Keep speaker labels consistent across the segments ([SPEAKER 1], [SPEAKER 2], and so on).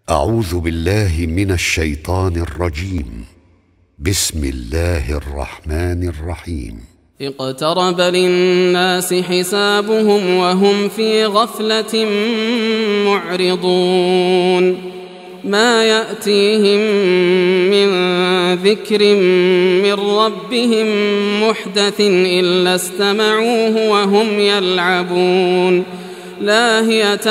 [SPEAKER 1] أعوذ بالله من الشيطان الرجيم. بسم الله الرحمن الرحيم.
[SPEAKER 2] اقترب للناس حسابهم وهم في غفلة معرضون ما يأتيهم من ذكر من ربهم محدث إلا استمعوه وهم يلعبون لاهية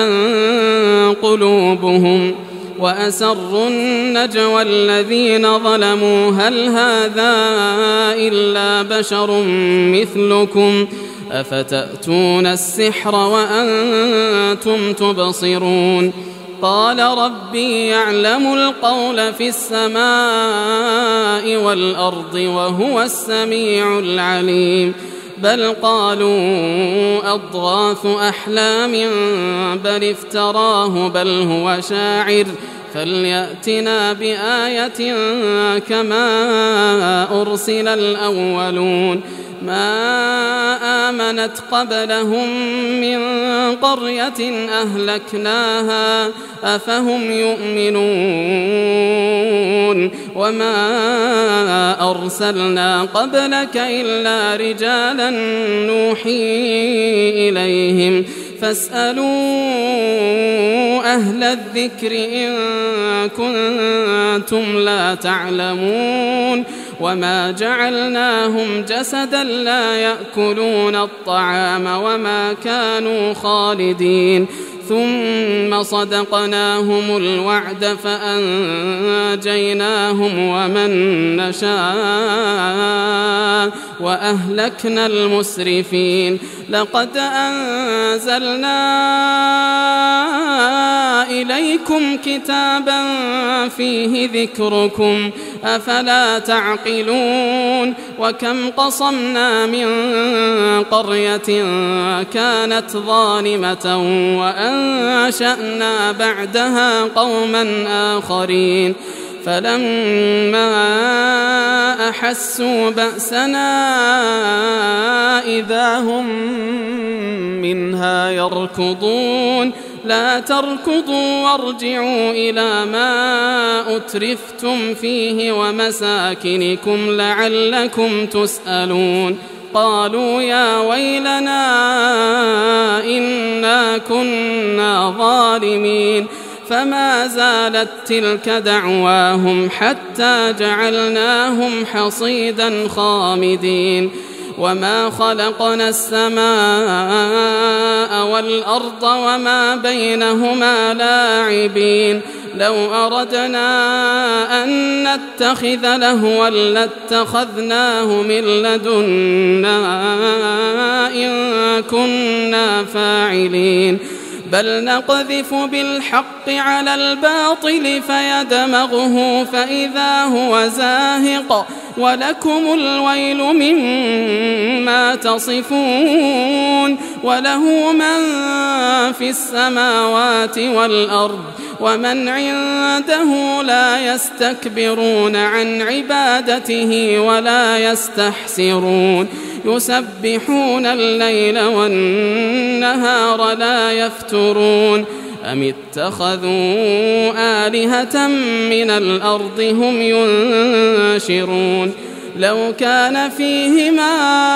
[SPEAKER 2] قلوبهم وأسروا النجوى الذين ظلموا هل هذا إلا بشر مثلكم أفتأتون السحر وأنتم تبصرون قال ربي يعلم القول في السماء والأرض وهو السميع العليم بل قالوا أضغاث أحلام بل افتراه بل هو شاعر فليأتنا بآية كما أرسل الأولون ما آمنت قبلهم من قرية أهلكناها أفهم يؤمنون وما أرسلنا قبلك إلا رجالا نوحي إليهم فاسألوا أهل الذكر إن كنتم لا تعلمون وما جعلناهم جسدا لا يأكلون الطعام وما كانوا خالدين ثم صدقناهم الوعد فأنجيناهم ومن نشاء وأهلكنا المسرفين لقد أنزلنا إليكم كتابا فيه ذكركم أفلا تعقلون وكم قصمنا من قرية كانت ظالمة وأنشأنا بعدها قوما آخرين فلما أحسوا بأسنا إذا هم منها يركضون لا تركضوا وارجعوا إلى ما أترفتم فيه ومساكنكم لعلكم تسألون قالوا يا ويلنا إنا كنا ظالمين فما زالت تلك دعواهم حتى جعلناهم حصيدا خامدين وما خلقنا السماء والأرض وما بينهما لاعبين لو أردنا أن نتخذ لهوا لاتخذناه من لدنا إن كنا فاعلين بل نقذف بالحق على الباطل فيدمغه فإذا هو زاهق ولكم الويل مما تصفون وله من في السماوات والأرض ومن عنده لا يستكبرون عن عبادته ولا يستحسرون يسبحون الليل والنهار لا يفترون أم اتخذوا آلهة من الأرض هم ينشرون لو كان فيهما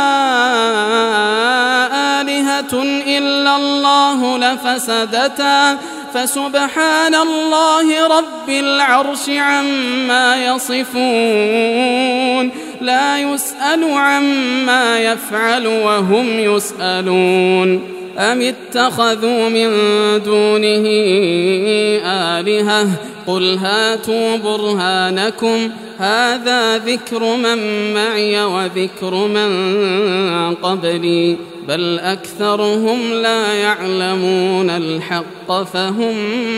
[SPEAKER 2] آلهة إلا الله لفسدتا فسبحان الله رب العرش عما يصفون لا يسأل عما يفعل وهم يسألون أم اتخذوا من دونه آلهة قل هاتوا برهانكم هذا ذكر من معي وذكر من قبلي بل أكثرهم لا يعلمون الحق فهم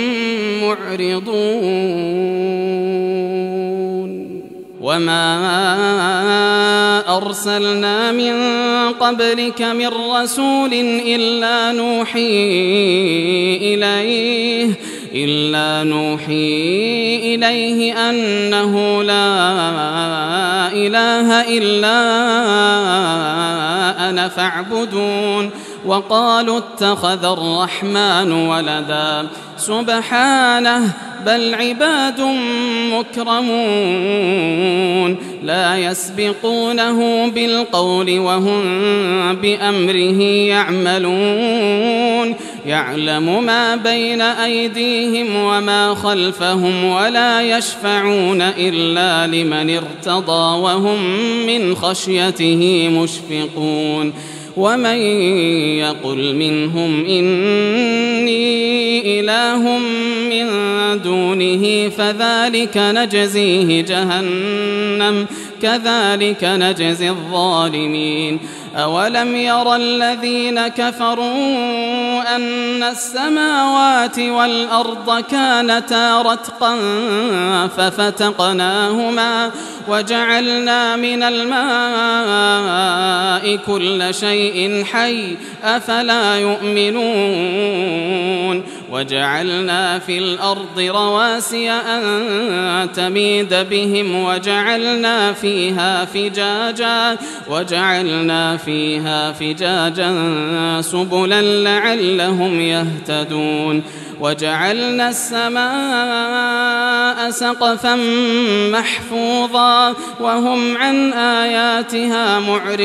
[SPEAKER 2] معرضون وما أرسلنا من قبلك من رسول إلا نوحي إليه أنه لا إله إلا أنا فاعبدون وقالوا اتخذ الرحمن ولدا سبحانه بل عباد مكرمون لا يسبقونه بالقول وهم بأمره يعملون يعلم ما بين أيديهم وما خلفهم ولا يشفعون إلا لمن ارتضى وهم من خشيته مشفقون ومن يقل منهم إني إله من دونه فذلك نجزيه جهنم كذلك نجزي الظالمين أولم ير الذين كفروا أن السماوات والأرض كانتا رتقا ففتقناهما وجعلنا من الماء كل شيء حي أفلا يؤمنون وجعلنا في الأرض رواسي أن تميد بهم وجعلنا فيها فجاجا سبلا لعلهم يهتدون وجعلنا السماء سقفا محفوظا وهم عن آياتها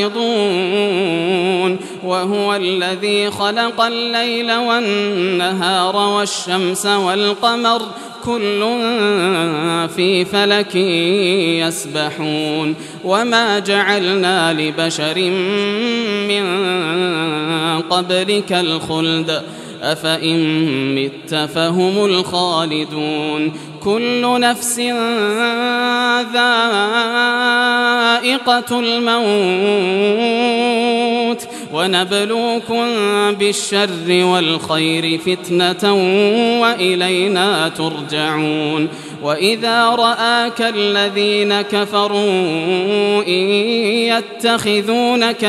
[SPEAKER 2] معرضون وهو الذي خلق الليل والنهار والشمس والقمر كل في فلك يسبحون وما جعلنا لبشر من قبلك الخلد أفإن مت فهم الخالدون كل نفس ذائقة الموت ونبلوكم بالشر والخير فتنة وإلينا ترجعون وإذا رآك الذين كفروا إن يتخذونك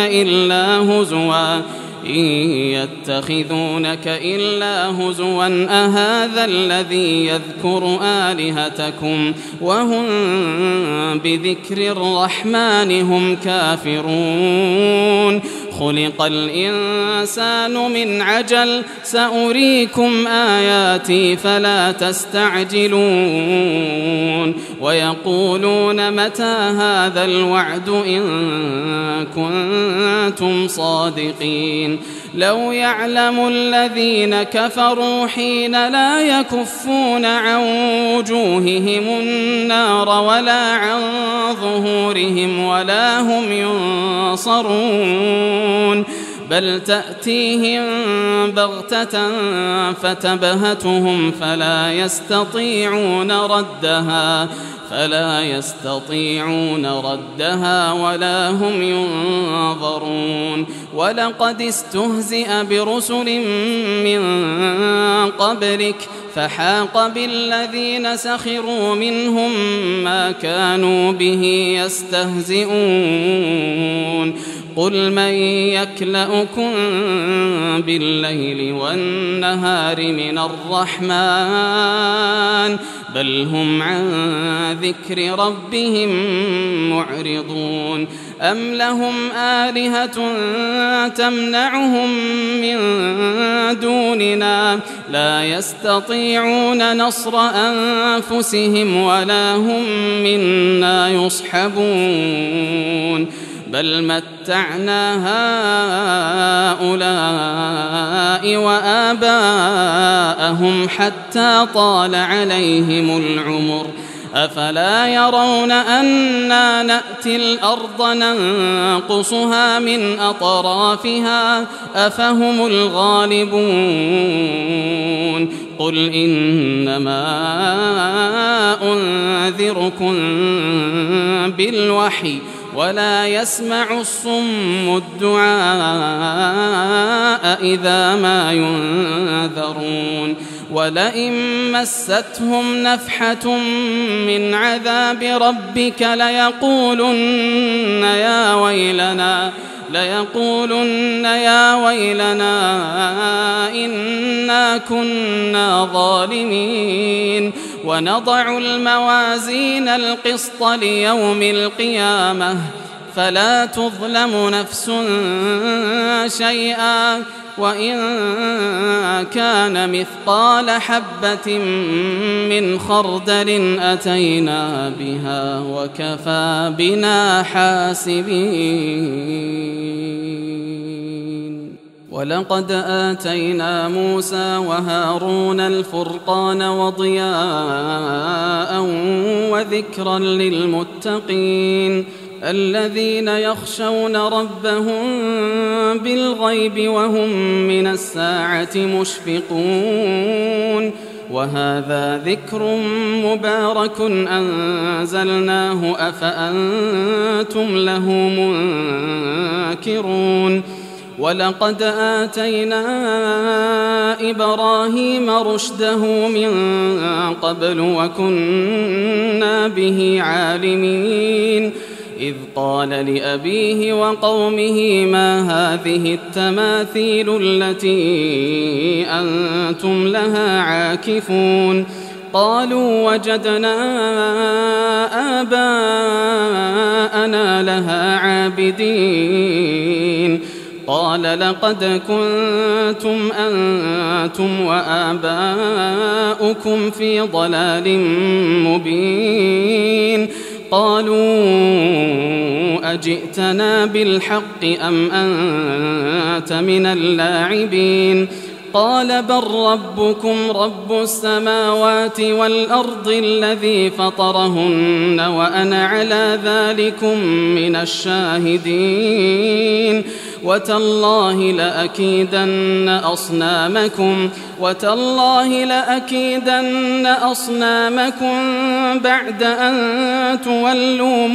[SPEAKER 2] إلا هزوا أهذا الذي يذكر آلهتكم وهم بذكر الرحمن هم كافرون خلق الإنسان من عجل سأريكم آياتي فلا تستعجلون ويقولون متى هذا الوعد إن كنتم صادقين لو يعلم الذين كفروا حين لا يكفون عن وجوههم النار ولا عن ظهورهم ولا هم ينصرون بل تأتيهم بغتة فتبهتهم فلا يستطيعون ردها ولا هم ينظرون ولقد استهزئ برسل من قبلك فحاق بالذين سخروا منهم ما كانوا به يستهزئون قل من يكلؤكم بالليل والنهار من الرحمن بل هم عن ذكر ربهم معرضون أم لهم آلهة تمنعهم من دوننا لا يستطيعون نصر أنفسهم ولا هم منا يصحبون بل متعنا هؤلاء وآباءهم حتى طال عليهم العمر أفلا يرون أنا نأتي الأرض ننقصها من أطرافها أفهم الغالبون قل إنما أنذركم بالوحي ولا يسمع الصم الدعاء إذا ما ينذرون ولئن مستهم نفحة من عذاب ربك ليقولن يا ويلنا إنا كنا ظالمين ونضع الموازين القسط ليوم القيامة فلا تظلم نفس شيئا وإن كان مثقال حبة من خردل أتينا بها وكفى بنا حاسبين. ولقد آتينا موسى وهارون الفرقان وضياء وذكرا للمتقين الذين يخشون ربهم بالغيب وهم من الساعة مشفقون. وهذا ذكر مبارك أنزلناه أفأنتم له منكرون. ولقد آتينا إبراهيم رشده من قبل وكنا به عالمين إذ قال لأبيه وقومه ما هذه التماثيل التي أنتم لها عاكفون قالوا وجدنا آباءنا لها عابدين قال لقد كنتم أنتم وآباؤكم في ضلال مبين قالوا أجئتنا بالحق أم أنت من اللاعبين قال بل ربكم رب السماوات والأرض الذي فطرهن وأنا على ذلكم من الشاهدين وتالله لأكيدن أصنامكم بعد أن تولوا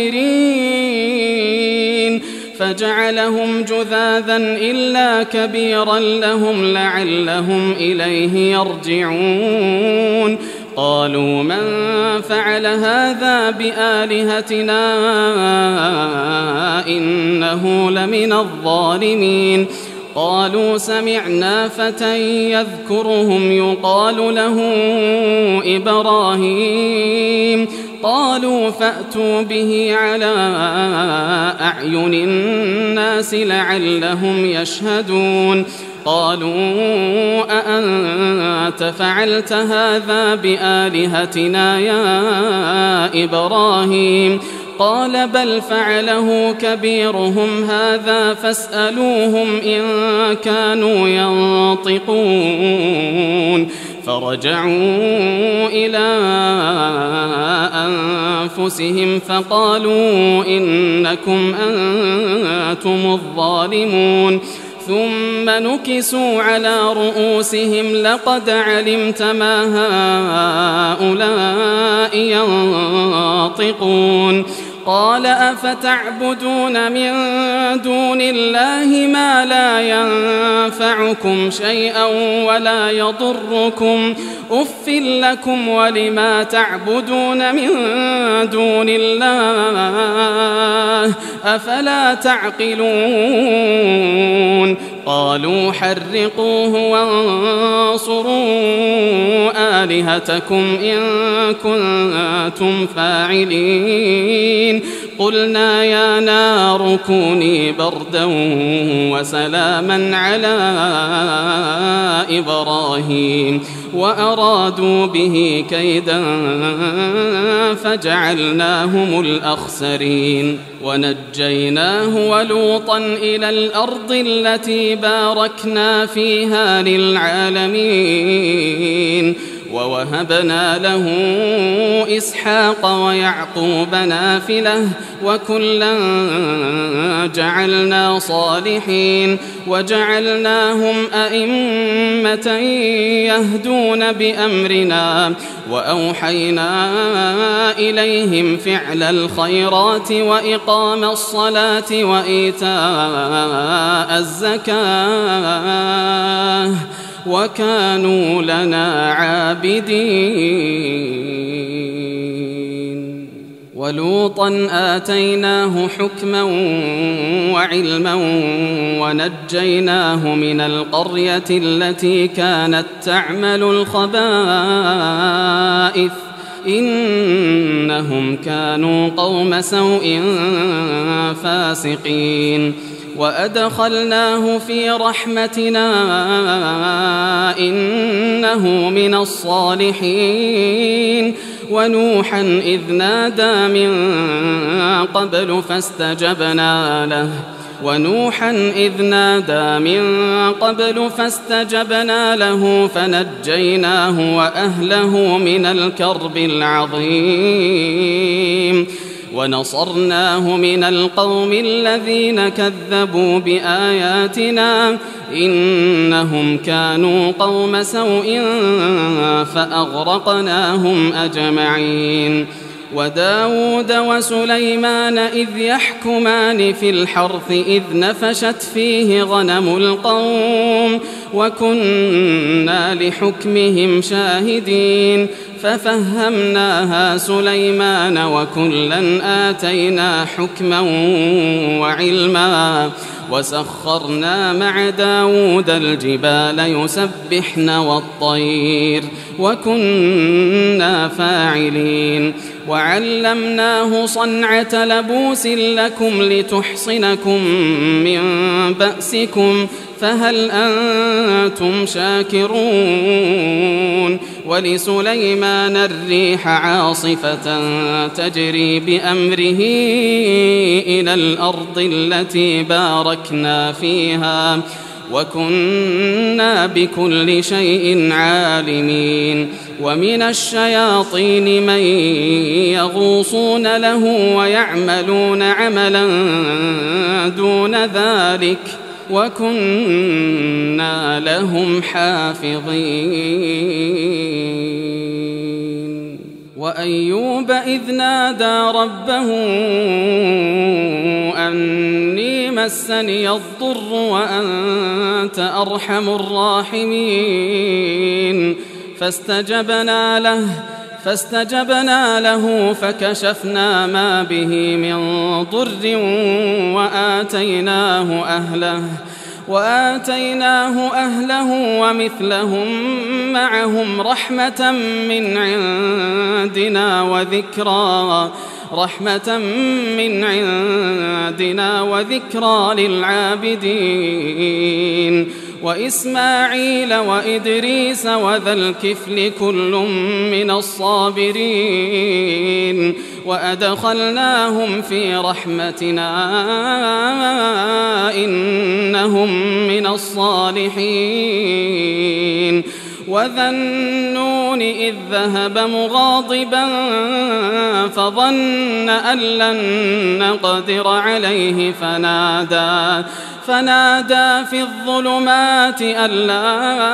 [SPEAKER 2] مدبرين فجعلهم جذاذا إلا كبيرا لهم لعلهم إليه يرجعون قالوا من فعل هذا بآلهتنا إنه لمن الظالمين قالوا سمعنا فتى يذكرهم يقال له إبراهيم قالوا فأتوا به على أعين الناس لعلهم يشهدون قالوا أأنت فعلت هذا بآلهتنا يا إبراهيم قال بل فعله كبيرهم هذا فاسألوهم إن كانوا ينطقون فرجعوا إلى أنفسهم فقالوا إنكم أنتم الظالمون ثم نكسوا على رؤوسهم لقد علمت ما هؤلاء ينطقون قال أفتعبدون من دون الله ما لا ينفعكم شيئا ولا يضركم أف لكم ولما تعبدون من دون الله أفلا تعقلون قالوا حرقوه وانصروا آلهتكم إن كنتم فاعلين قلنا يا نار كوني بردا وسلاما على إبراهيم وأرادوا به كيدا فجعلناهم الأخسرين ونجيناه ولوطا إلى الأرض التي باركنا فيها للعالمين ووهبنا له إسحاق ويعقوب نافلة وكلا جعلنا صالحين وجعلناهم أئمة يهدون بأمرنا وأوحينا إليهم فعل الخيرات وإقام الصلاة وإيتاء الزكاة وكانوا لنا عابدين ولوطا آتيناه حكما وعلما ونجيناه من القرية التي كانت تعمل الخبائث إنهم كانوا قوم سوء فاسقين وأدخلناه في رحمتنا إنه من الصالحين ونوحا إذ نادى من قبل فاستجبنا له فنجيناه وأهله من الكرب العظيم ونصرناه من القوم الذين كذبوا بآياتنا إنهم كانوا قوم سوء فأغرقناهم أجمعين وداود وسليمان إذ يحكمان في الحرث إذ نفشت فيه غنم القوم وكنا لحكمهم شاهدين ففهمناها سليمان وكلا آتينا حكما وعلما وسخرنا مع داود الجبال يسبحن والطير وكنا فاعلين وعلمناه صنعة لبوس لكم لتحصنكم من بأسكم فهل أنتم شاكرون ولسليمان الريح عاصفة تجري بأمره إلى الأرض التي باركنا فيها وكنا بكل شيء عالمين ومن الشياطين من يغوصون له ويعملون عملا دون ذلك وكنا لهم حافظين وأيوب إذ نادى ربه أني مسني الضر وأنت أرحم الراحمين فاستجبنا له فكشفنا ما به من ضر وآتيناه أهله ومثلهم معهم رحمة من عندنا وذكرى للعابدين وإسماعيل وإدريس وذا الكفل كل من الصابرين وأدخلناهم في رحمتنا إنهم من الصالحين وذا النون إذ ذهب مغاضبا فظن أن لن نقدر عليه فنادى في الظلمات أن لا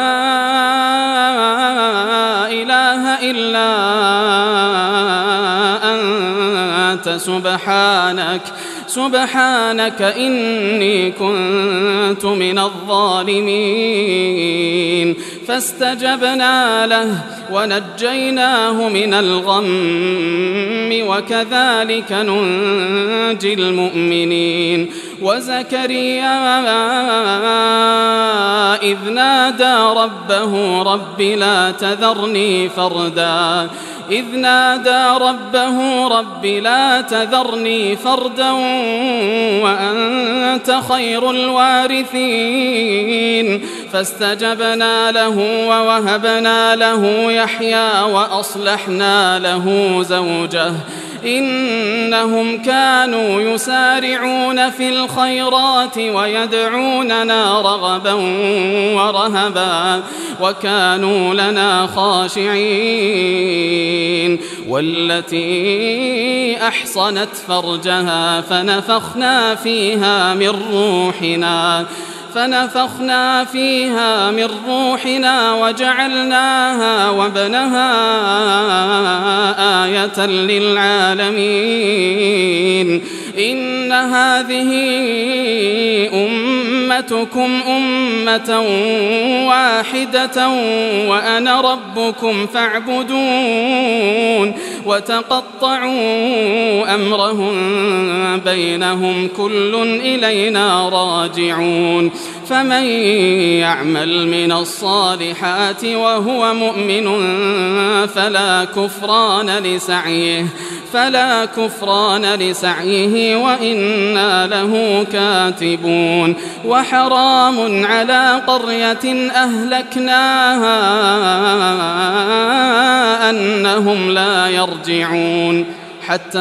[SPEAKER 2] إله إلا أنت سبحانك إني كنت من الظالمين فاستجبنا له ونجيناه من الغم وكذلك ننجي المؤمنين وزكريا إذ نادى ربه رب لا تذرني فردا وأنت خير الوارثين فاستجبنا له ووهبنا له يحيى وأصلحنا له زوجه إنهم كانوا يسارعون في الخيرات ويدعوننا رغبا ورهبا وكانوا لنا خاشعين والتي أحصنت فرجها فنفخنا فيها من روحنا وجعلناها وابنها آية للعالمين إن هذه أمتكم أمة واحدة وأنا ربكم فاعبدون وتقطعوا أمرهم بينهم كل إلينا راجعون فمن يعمل من الصالحات وهو مؤمن فلا كفران لسعيه وإنا له كاتبون وحرام على قرية أهلكناها أنهم لا يرجعون حتى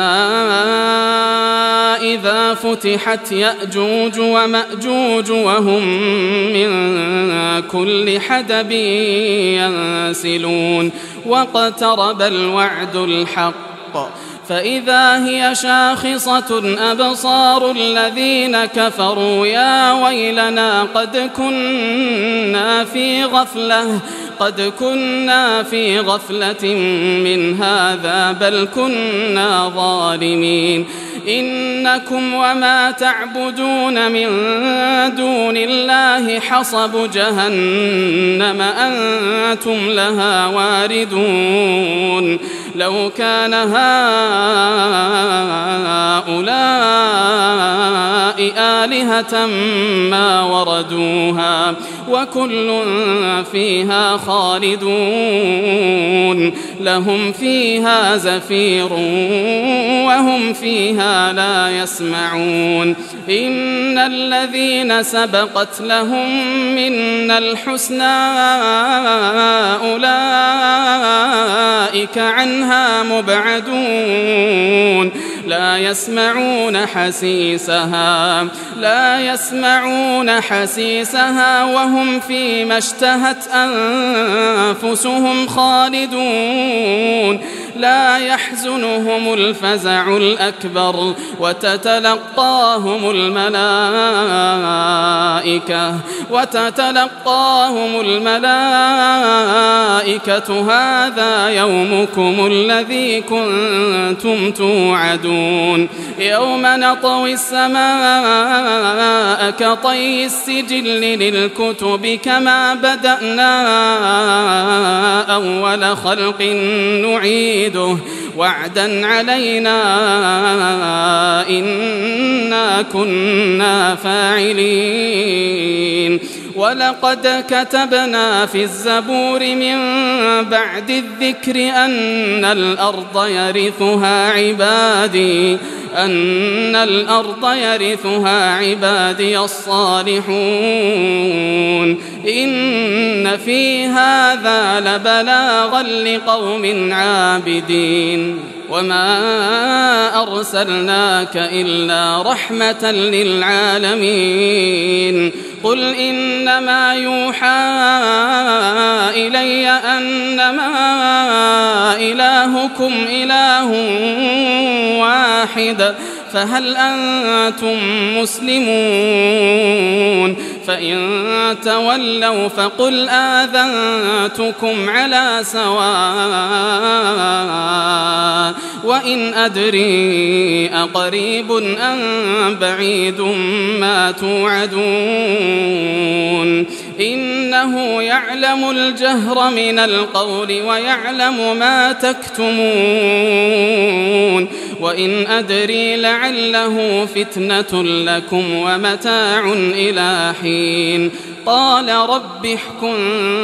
[SPEAKER 2] إذا فتحت يأجوج ومأجوج وهم من كل حدب ينسلون واقترب الوعد الحق فإذا هي شاخصة أبصار الذين كفروا يا ويلنا قد كنا في غفلة من هذا بل كنا ظالمين إنكم وما تعبدون من دون الله حصب جهنم أنتم لها واردون لو كان هؤلاء آلهة ما وردوها وكل فيها خالدون لهم فيها زفير وهم فيها لا يسمعون إن الذين سبقت لهم منا الحسنى أولئك عنها مبعدون لا يسمعون حسيسها وهم فيما اشتهت أنفسهم خالدون لا يحزنهم الفزع الأكبر وتتلقاهم الملائكة هذا يومكم الذي كنتم توعدون يوم نطوي السماء كطي السجل للكتب كما بدأنا أول خلق نعيده وعدا علينا إنا كنا فاعلين ولقد كتبنا في الزبور من بعد الذكر أن الأرض يرثها عبادي الصالحون إن في هذا لبلاغا لقوم عابدين وما أرسلناك إلا رحمة للعالمين قل إنما يوحى إلي أنما إلهكم إله واحد فهل أنتم مسلمون فإن تولوا فقل آذنتكم على سواء وإن أدري أقريب أم بعيد ما توعدون إنه يعلم الجهر من القول ويعلم ما تكتمون وإن أدري لعله فتنة لكم ومتاع إلى حين قال رب احكم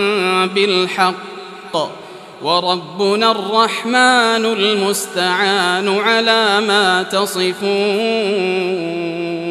[SPEAKER 2] بالحق وربنا الرحمن المستعان على ما تصفون.